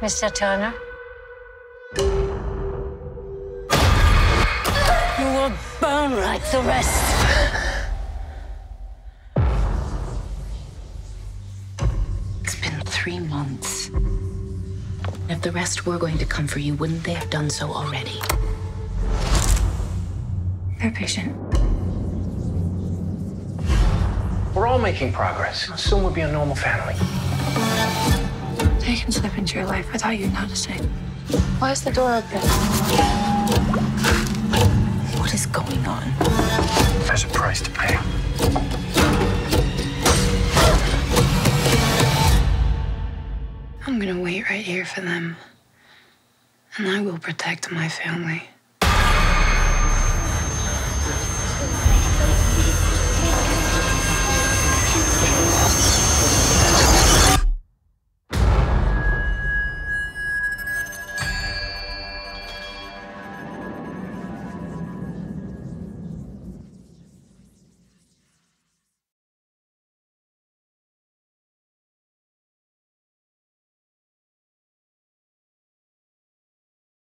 Mr. Turner? You will burn like the rest. It's been 3 months. If the rest were going to come for you, wouldn't they have done so already? They're patient. We're all making progress. Soon we'll be a normal family. They can slip into your life without you noticing. Why is the door open? What is going on? There's a price to pay. I'm gonna wait right here for them. And I will protect my family.